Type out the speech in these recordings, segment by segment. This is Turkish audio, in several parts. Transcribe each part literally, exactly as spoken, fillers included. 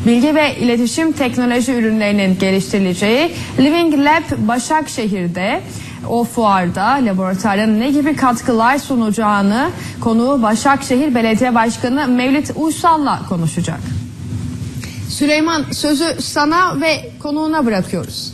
Bilgi ve iletişim teknoloji ürünlerinin geliştirileceği Living Lab Başakşehir'de o fuarda laboratuvarın ne gibi katkılar sunacağını konuğu Başakşehir Belediye Başkanı Mevlüt Uysal'la konuşacak. Süleyman, sözü sana ve konuğuna bırakıyoruz.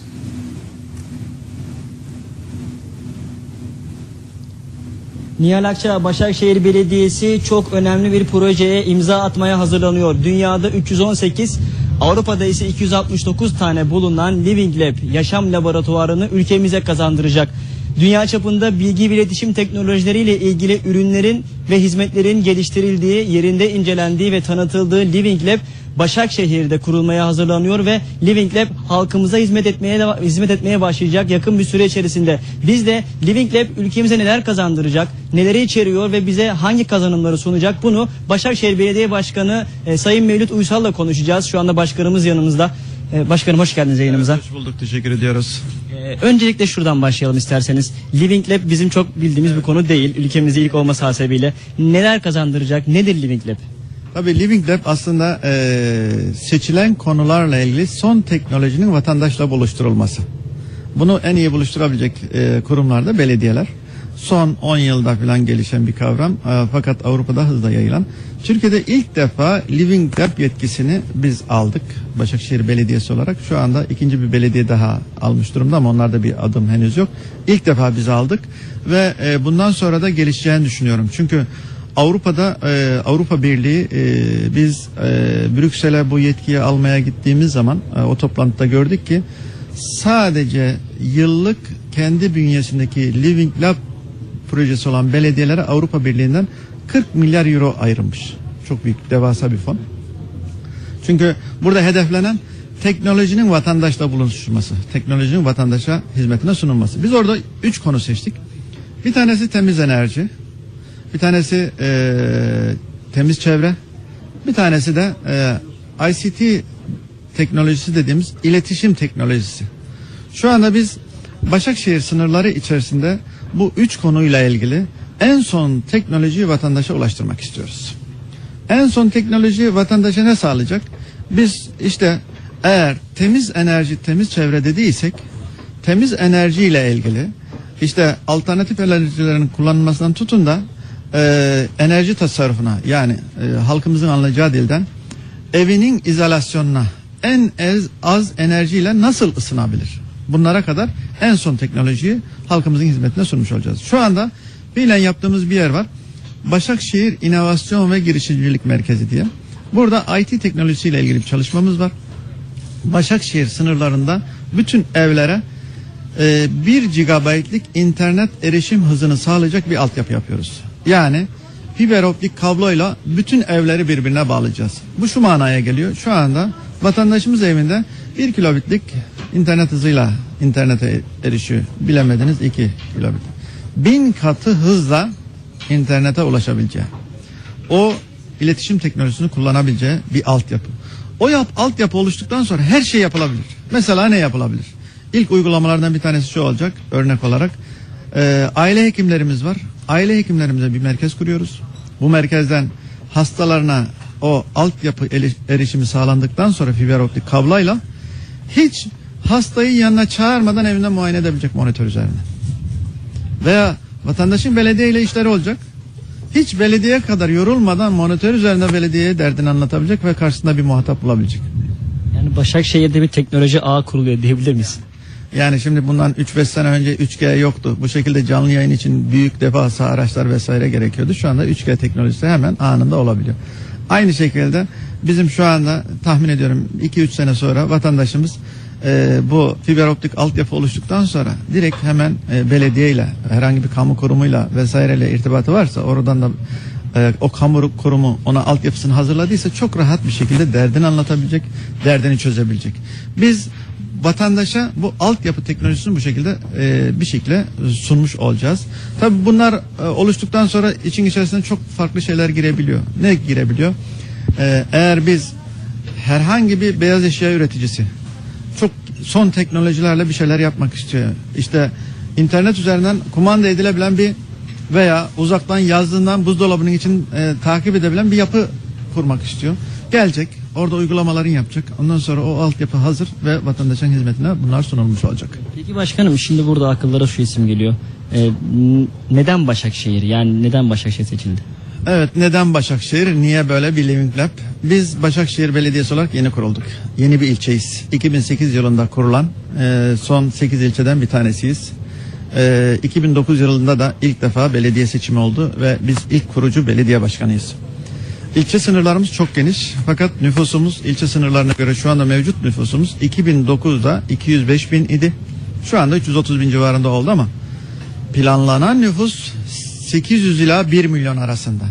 Nihal Akça, Başakşehir Belediyesi çok önemli bir projeye imza atmaya hazırlanıyor. Dünyada üç yüz on sekiz, Avrupa'da ise iki yüz altmış dokuz tane bulunan Living Lab yaşam laboratuvarını ülkemize kazandıracak. Dünya çapında bilgi ve iletişim teknolojileriyle ilgili ürünlerin ve hizmetlerin geliştirildiği, yerinde incelendiği ve tanıtıldığı Living Lab Başakşehir'de kurulmaya hazırlanıyor ve Living Lab halkımıza hizmet etmeye de, hizmet etmeye başlayacak yakın bir süre içerisinde. Biz de Living Lab ülkemize neler kazandıracak, neleri içeriyor ve bize hangi kazanımları sunacak, bunu Başakşehir Belediye Başkanı e, Sayın Mevlüt Uysal'la konuşacağız. Şu anda başkanımız yanımızda. E, başkanım, hoş geldiniz yayınımıza. Evet, hoş bulduk, teşekkür ediyoruz. E, öncelikle şuradan başlayalım isterseniz. Living Lab bizim çok bildiğimiz bir konu değil. Ülkemizde ilk olması hasebiyle. Neler kazandıracak, nedir Living Lab? Tabii Living Lab aslında e, seçilen konularla ilgili son teknolojinin vatandaşla buluşturulması. Bunu en iyi buluşturabilecek e, kurumlar da belediyeler. Son on yılda falan gelişen bir kavram e, fakat Avrupa'da hızla yayılan. Türkiye'de ilk defa Living Lab yetkisini biz aldık Başakşehir Belediyesi olarak. Şu anda ikinci bir belediye daha almış durumda ama onlarda bir adım henüz yok. İlk defa biz aldık ve e, bundan sonra da gelişeceğini düşünüyorum. Çünkü Avrupa'da e, Avrupa Birliği e, biz e, Brüksel'e bu yetkiyi almaya gittiğimiz zaman e, o toplantıda gördük ki sadece yıllık kendi bünyesindeki Living Lab projesi olan belediyelere Avrupa Birliği'nden kırk milyar euro ayrılmış. Çok büyük, devasa bir fon. Çünkü burada hedeflenen teknolojinin vatandaşla buluşturulması, teknolojinin vatandaşa hizmetine sunulması. Biz orada üç konu seçtik. Bir tanesi temiz enerji. Bir tanesi e, temiz çevre, bir tanesi de e, I C T teknolojisi dediğimiz iletişim teknolojisi. Şu anda biz Başakşehir sınırları içerisinde bu üç konuyla ilgili en son teknolojiyi vatandaşa ulaştırmak istiyoruz. En son teknolojiyi vatandaşa ne sağlayacak? Biz işte eğer temiz enerji, temiz çevre dediysek, temiz enerjiyle ilgili işte alternatif enerjilerin kullanılmasından tutun da Ee, enerji tasarrufuna, yani e, halkımızın anlayacağı dilden evinin izolasyonuna en az, az enerjiyle nasıl ısınabilir? Bunlara kadar en son teknolojiyi halkımızın hizmetine sunmuş olacağız. Şu anda fiilen yaptığımız bir yer var. Başakşehir İnovasyon ve Girişimcilik Merkezi diye. Burada I T teknolojisiyle ilgili bir çalışmamız var. Başakşehir sınırlarında bütün evlere e, bir gigabaytlık internet erişim hızını sağlayacak bir altyapı yapıyoruz. Yani fiber optik kabloyla bütün evleri birbirine bağlayacağız. Bu şu manaya geliyor. Şu anda vatandaşımız evinde bir kilobitlik internet hızıyla internete erişiyor. Bilemediniz iki kilobit. Bin katı hızla internete ulaşabileceği, o iletişim teknolojisini kullanabileceği bir altyapı. O yap, altyapı oluştuktan sonra her şey yapılabilir. Mesela ne yapılabilir? İlk uygulamalardan bir tanesi şu olacak, örnek olarak. E, aile hekimlerimiz var. Aile hekimlerimize bir merkez kuruyoruz. Bu merkezden hastalarına o altyapı erişimi sağlandıktan sonra fiber optik kabloyla hiç hastayı yanına çağırmadan evinde muayene edebilecek monitör üzerine. Veya vatandaşın belediye ile işleri olacak. Hiç belediye kadar yorulmadan monitör üzerinde belediyeye derdini anlatabilecek ve karşısında bir muhatap bulabilecek. Yani Başakşehir'de bir teknoloji ağı kuruluyor diyebilir miyiz? Yani şimdi bundan üç beş sene önce üç G yoktu. Bu şekilde canlı yayın için büyük devasa araçlar vesaire gerekiyordu. Şu anda üç G teknolojisi hemen anında olabiliyor. Aynı şekilde bizim şu anda tahmin ediyorum iki üç sene sonra vatandaşımız e, bu fiber optik altyapı oluştuktan sonra direkt hemen e, belediyeyle, herhangi bir kamu kurumuyla vesaireyle irtibatı varsa oradan da e, o kamu kurumu ona altyapısını hazırladıysa çok rahat bir şekilde derdini anlatabilecek, derdini çözebilecek. Biz vatandaşa bu altyapı teknolojisini bu şekilde e, bir şekilde sunmuş olacağız. Tabii bunlar e, oluştuktan sonra için içerisine çok farklı şeyler girebiliyor. Ne girebiliyor? E, eğer biz herhangi bir beyaz eşya üreticisi çok son teknolojilerle bir şeyler yapmak istiyor. İşte internet üzerinden kumanda edilebilen bir veya uzaktan yazdığından buzdolabının için e, takip edebilen bir yapı kurmak istiyor. Gelecek, orada uygulamalarını yapacak. Ondan sonra o altyapı hazır ve vatandaşın hizmetine bunlar sunulmuş olacak. Peki başkanım, şimdi burada akıllara şu isim geliyor. Ee, neden Başakşehir? Yani neden Başakşehir seçildi? Evet, neden Başakşehir? Niye böyle bir Living Lab? Biz Başakşehir Belediyesi olarak yeni kurulduk. Yeni bir ilçeyiz. iki bin sekiz yılında kurulan e, son sekiz ilçeden bir tanesiyiz. E, iki bin dokuz yılında da ilk defa belediye seçimi oldu ve biz ilk kurucu belediye başkanıyız. İlçe sınırlarımız çok geniş, fakat nüfusumuz ilçe sınırlarına göre şu anda mevcut nüfusumuz iki bin dokuzda iki yüz beş bin idi. Şu anda üç yüz otuz bin civarında oldu ama planlanan nüfus sekiz yüz ila bir milyon arasında.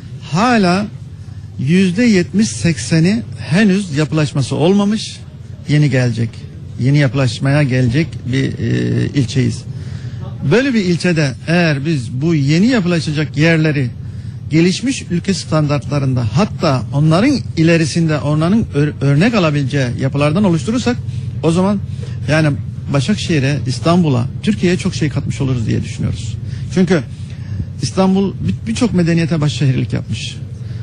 Hala yüzde yetmiş sekseni henüz yapılaşması olmamış, yeni gelecek. Yeni yapılaşmaya gelecek bir e, ilçeyiz. Böyle bir ilçede eğer biz bu yeni yapılaşacak yerleri gelişmiş ülke standartlarında, hatta onların ilerisinde onların ör- örnek alabileceği yapılardan oluşturursak, o zaman yani Başakşehir'e, İstanbul'a, Türkiye'ye çok şey katmış oluruz diye düşünüyoruz. Çünkü İstanbul birçok medeniyete başşehirlik yapmış.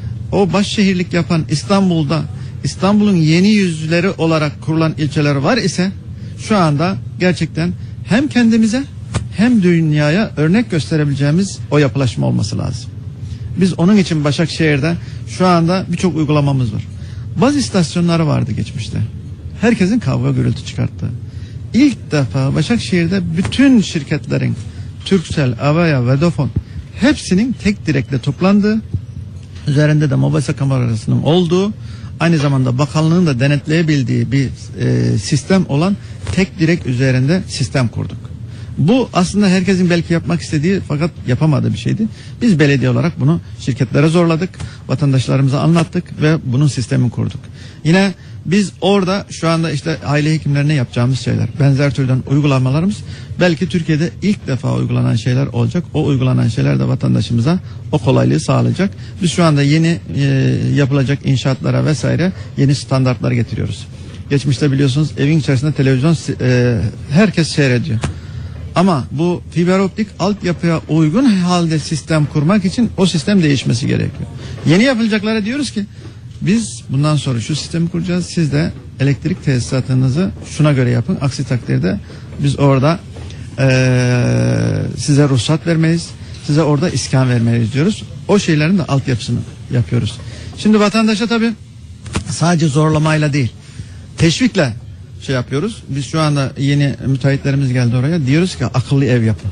O başşehirlik yapan İstanbul'da, İstanbul'un yeni yüzleri olarak kurulan ilçeler var ise, şu anda gerçekten hem kendimize hem dünyaya örnek gösterebileceğimiz o yapılaşma olması lazım. Biz onun için Başakşehir'de şu anda birçok uygulamamız var. Baz istasyonları vardı geçmişte. Herkesin kavga gürültü çıkarttığı. İlk defa Başakşehir'de bütün şirketlerin, Turkcell, Avaya, Vodafone, hepsinin tek direkte toplandığı, üzerinde de mobese kamerasının olduğu, aynı zamanda bakanlığın da denetleyebildiği bir e, sistem olan tek direk üzerinde sistem kurduk. Bu aslında herkesin belki yapmak istediği fakat yapamadığı bir şeydi. Biz belediye olarak bunu şirketlere zorladık, vatandaşlarımıza anlattık ve bunun sistemini kurduk. Yine biz orada şu anda işte aile hekimlerine yapacağımız şeyler, benzer türden uygulamalarımız belki Türkiye'de ilk defa uygulanan şeyler olacak. O uygulanan şeyler de vatandaşımıza o kolaylığı sağlayacak. Biz şu anda yeni e, yapılacak inşaatlara vesaire yeni standartlar getiriyoruz. Geçmişte biliyorsunuz evin içerisinde televizyon e, herkes seyrediyor. Ama bu fiber optik altyapıya uygun halde sistem kurmak için o sistem değişmesi gerekiyor. Yeni yapılacaklara diyoruz ki biz bundan sonra şu sistemi kuracağız. Siz de elektrik tesisatınızı şuna göre yapın. Aksi takdirde biz orada ee, size ruhsat vermeyiz. Size orada iskan vermeyiz diyoruz. O şeylerin de altyapısını yapıyoruz. Şimdi vatandaşa tabii sadece zorlamayla değil, teşvikle şey yapıyoruz. Biz şu anda yeni müteahhitlerimiz geldi oraya. Diyoruz ki akıllı ev yapın.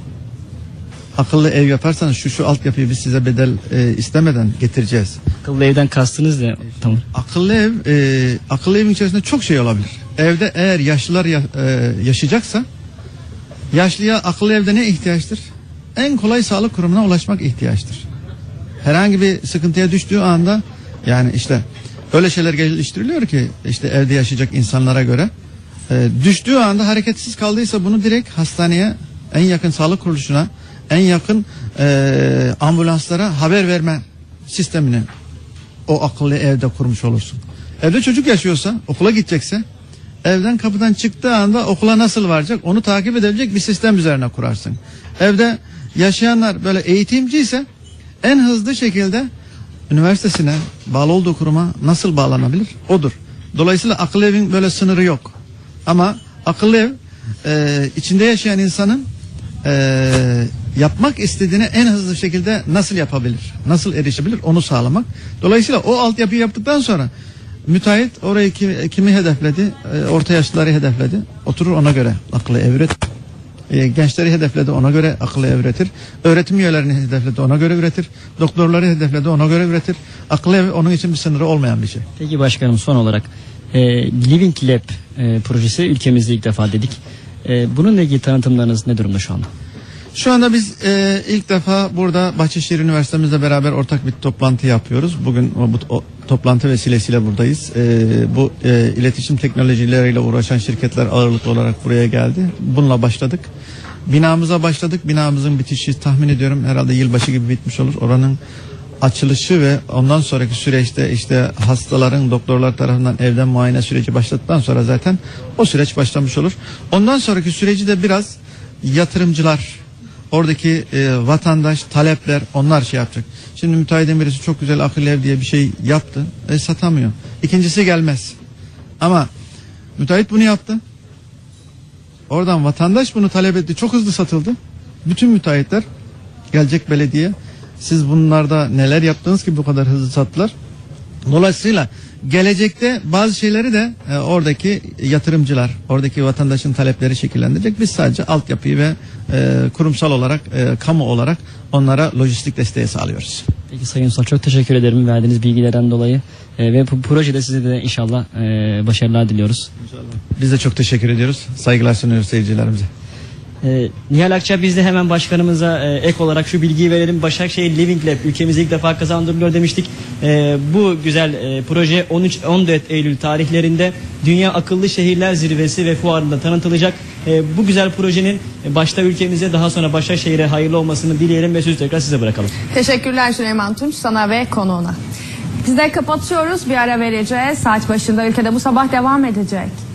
Akıllı ev yaparsanız şu şu altyapıyı biz size bedel e, istemeden getireceğiz. Akıllı evden kastınız ne? Tamam. Akıllı ev, e, akıllı evin içerisinde çok şey olabilir. Evde eğer yaşlılar ya, e, yaşayacaksa, yaşlıya akıllı evde ne ihtiyaçtır? En kolay sağlık kurumuna ulaşmak ihtiyaçtır. Herhangi bir sıkıntıya düştüğü anda, yani işte öyle şeyler geliştiriliyor ki işte evde yaşayacak insanlara göre e, düştüğü anda hareketsiz kaldıysa bunu direkt hastaneye, en yakın sağlık kuruluşuna, en yakın e, ambulanslara haber verme sistemini o akıllı evde kurmuş olursun. Evde çocuk yaşıyorsa, okula gidecekse, evden kapıdan çıktığı anda okula nasıl varacak onu takip edebilecek bir sistem üzerine kurarsın. Evde yaşayanlar böyle eğitimci ise en hızlı şekilde üniversitesine, bağlı olduğu kuruma nasıl bağlanabilir? Odur. Dolayısıyla akıllı evin böyle sınırı yok. Ama akıllı ev e, içinde yaşayan insanın e, yapmak istediğini en hızlı şekilde nasıl yapabilir? Nasıl erişebilir? Onu sağlamak. Dolayısıyla o altyapıyı yaptıktan sonra müteahhit orayı kimi, kimi hedefledi? E, orta yaşlıları hedefledi. Oturur ona göre akıllı ev üretir. E, gençleri hedefledi, ona göre akıllı ev üretir. Öğretim üyelerini hedefledi, ona göre üretir. Doktorları hedefledi, ona göre üretir. Akıllı ev onun için bir sınırı olmayan bir şey. Peki başkanım, son olarak e, Living Lab e, projesi ülkemizde ilk defa dedik. E, bununla ilgili tanıtımlarınız ne durumda şu anda? Şu anda biz e, ilk defa burada Bahçeşehir Üniversitemizle beraber ortak bir toplantı yapıyoruz. Bugün o, bu o, toplantı vesilesiyle buradayız. E, bu e, iletişim teknolojileriyle uğraşan şirketler ağırlıklı olarak buraya geldi. Bununla başladık. Binamıza başladık. Binamızın bitişi tahmin ediyorum herhalde yılbaşı gibi bitmiş olur. Oranın açılışı ve ondan sonraki süreçte işte hastaların doktorlar tarafından evden muayene süreci başladıktan sonra zaten o süreç başlamış olur. Ondan sonraki süreci de biraz yatırımcılar, oradaki e, vatandaş, talepler, onlar şey yapacak. Şimdi müteahhidin birisi çok güzel akıllı ev diye bir şey yaptı. E, satamıyor. İkincisi gelmez. Ama müteahhit bunu yaptı. Oradan vatandaş bunu talep etti. Çok hızlı satıldı. Bütün müteahhitler gelecek belediye. Siz bunlarda neler yaptınız ki bu kadar hızlı sattılar? Dolayısıyla gelecekte bazı şeyleri de e, oradaki yatırımcılar, oradaki vatandaşın talepleri şekillendirecek. Biz sadece altyapıyı ve e, kurumsal olarak, e, kamu olarak onlara lojistik desteği sağlıyoruz. Peki Sayın Usta, çok teşekkür ederim verdiğiniz bilgilerden dolayı. E, ve bu projede size de inşallah e, başarılar diliyoruz. İnşallah. Biz de çok teşekkür ediyoruz. Saygılar sunuyoruz seyircilerimize. E, Nihal Akça, biz de hemen başkanımıza e, ek olarak şu bilgiyi verelim. Başakşehir Living Lab ülkemizde ilk defa kazandırılıyor demiştik. E, bu güzel e, proje on üç on dört Eylül tarihlerinde Dünya Akıllı Şehirler Zirvesi ve Fuarı'nda tanıtılacak. E, bu güzel projenin e, başta ülkemize, daha sonra Başakşehir'e hayırlı olmasını dileyelim ve sözü tekrar size bırakalım. Teşekkürler Süleyman Tunç, sana ve konuğuna. Biz de kapatıyoruz, bir ara vereceğiz. Saat başında ülkede bu sabah devam edecek.